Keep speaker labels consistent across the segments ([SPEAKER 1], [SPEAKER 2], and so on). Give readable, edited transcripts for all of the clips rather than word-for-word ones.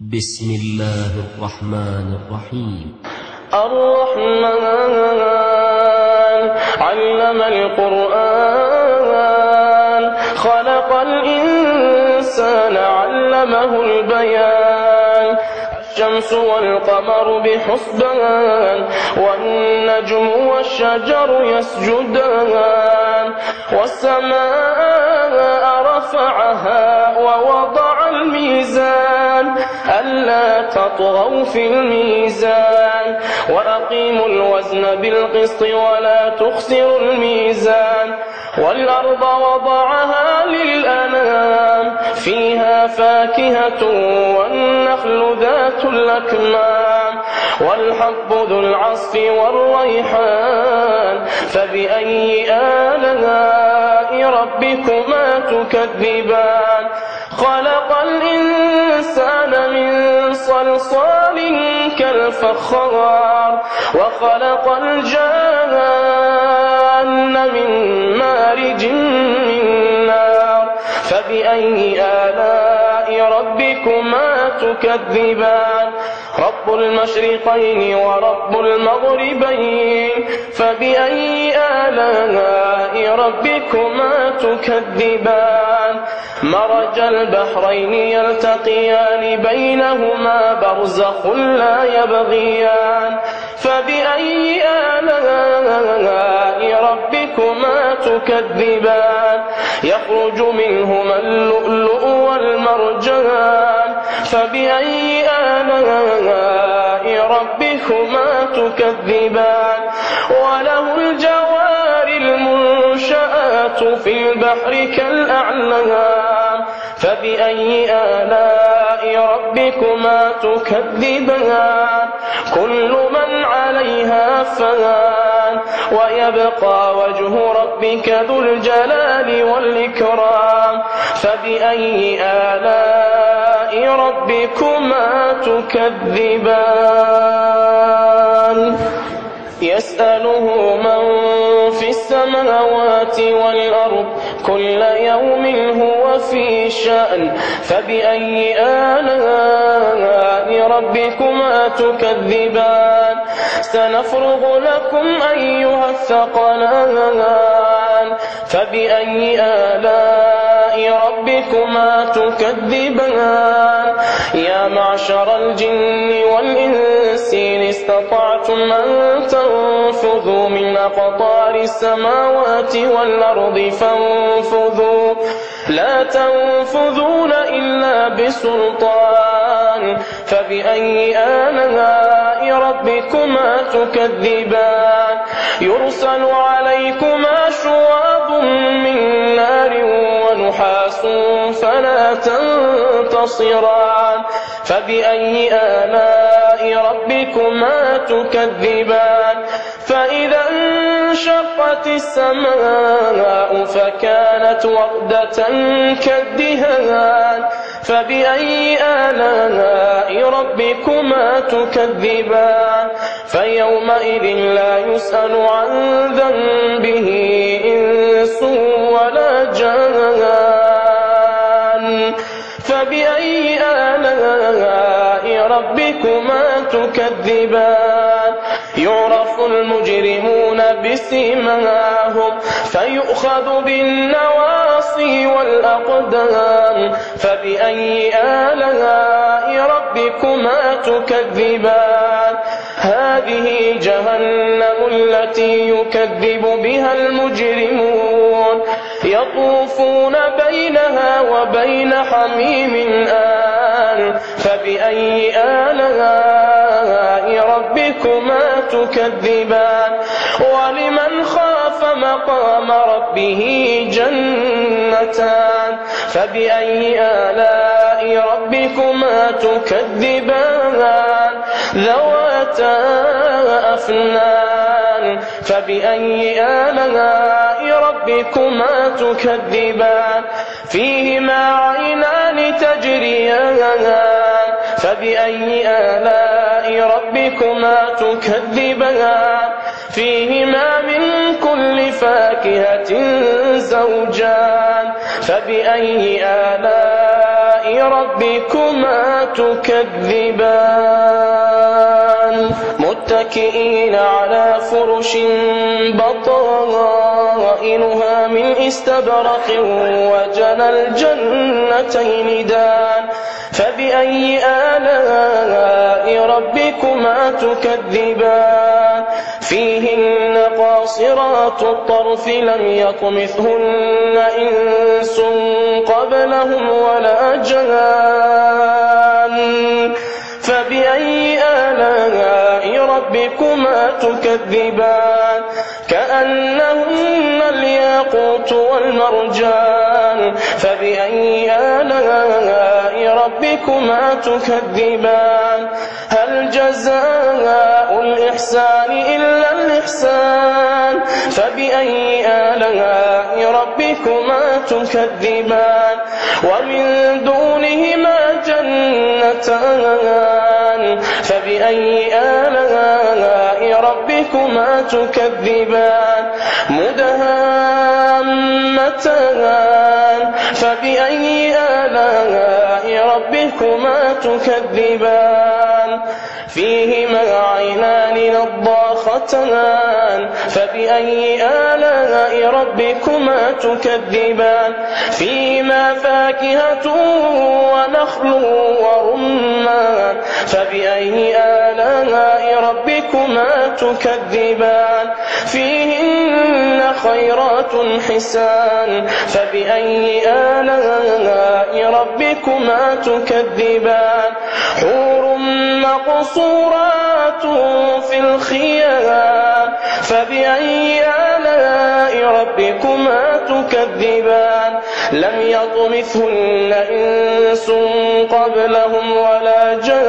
[SPEAKER 1] بسم الله الرحمن الرحيم.
[SPEAKER 2] الرحمن علم القرآن خلق الإنسان علمه البيان الشمس والقمر بحسبان والنجم والشجر يسجدان والسماء رفعها ووضع الميزان ألا تطغوا في الميزان وأقيموا الوزن بالقسط ولا تخسروا الميزان والأرض وضعها للأنام فيها فاكهة والنخل ذات الأكمام والحب ذو العصف والريحان فبأي آلاء ربكما تكذبان خلق الإنسان من صلصال كالفخار وخلق الجان من مارج من نار فبأي آلاء ربكما تكذبان رب المشرقين ورب المغربين فبأي آلاء ربكما تكذبان مرج البحرين يلتقيان بينهما برزخ لا يبغيان فبأي آلاء ربكما تكذبان يخرج منهما اللؤلؤ والمرجان فبأي آلاء ربكما تكذبان وله الجوار المنشآت في البحر كالأعلام فبأي آلاء ربكما تكذبان كل من عليها فان ويبقى وجه ربك ذو الجلال والإكرام فبأي آلاء ربكما تكذبان يسأله من في السماوات والأرض كل يوم هو في شأن فبأي آلاء ربكما تكذبان سنفرغ لكم أيها الثقلان فبأي آلاء ربكما تكذبان يا معشر الجن والإنس إن استطعتم أن تنفذوا من أقطار السماوات والأرض فانفذوا لا تنفذون إلا بسلطان فبأي آلاء ربكما تكذبان يرسل عليكما شواظ من نار ونحاس فلا تنتصران فبأي آلاء ربكما تكذبان فإذا انشقت السماء فكانت وردة كالدهان فبأي آلاء ربكما تكذبان فيومئذ لا يسأل عن ذنبه إنس ولا جان فبأي آلاء ربكما تكذبان يعرف المجرمون بسيماهم فيؤخذ بالنواصي والأقدام فبأي آلاء ربكما تكذبان هذه جهنم التي يكذب بها المجرمون يطوفون بينها وبين حميم آن فبأي آلاء ربكما تكذبان ولمن خاف مقام ربه جنتان فبأي آلاء ربكما تكذبان ذواتا أفنان فبأي آلاء ربكما تكذبان فيهما عينان تجريان فبأي آلاء ربكما تكذبان فيهما من كل فاكهة زوجان فبأي آلاء ربكما تكذبان متكئين على فرش بطائنها من استبرق وجنى الجنتين دان فبأي آلاء ربكما تكذبان فيهن قاصرات الطرف لم يطمثهن إنس قبلهم ولا جان فبأي آلاء ربكما تكذبان كأنهن الياقوت والمرجان فبأي آلاء ربكما تكذبان هل جزاء الإحسان إلا الإحسان فبأي آلاء ربكما تكذبان ومن دونهما جنتان فبأي آلاء ربكما تكذبان مدهامتان فبأي آلاء ربكما تكذبان فيهما عينان نضاختان فبأي آلاء ربكما تكذبان فيهما فاكهة ونخل ورمان فبأي آلاء ربكما تكذبان فيهن خيرات حسان فبأي آلاء ربكما تكذبان حور مقصورات في الخيام فبأي آلاء ربكما تكذبان لم يطمثهن إنس قبلهم ولا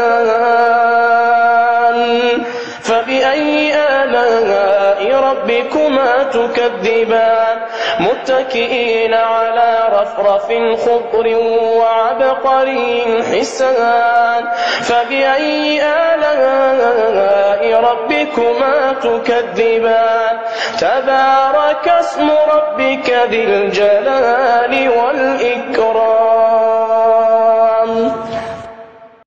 [SPEAKER 2] جان فبأي آلاء ربكما تكذبان متكئين على رفرف خضر وعبقري حسان فبأي آلاء ربكما تكذبان تبارك اسم ربك ذي الجلال والإكرام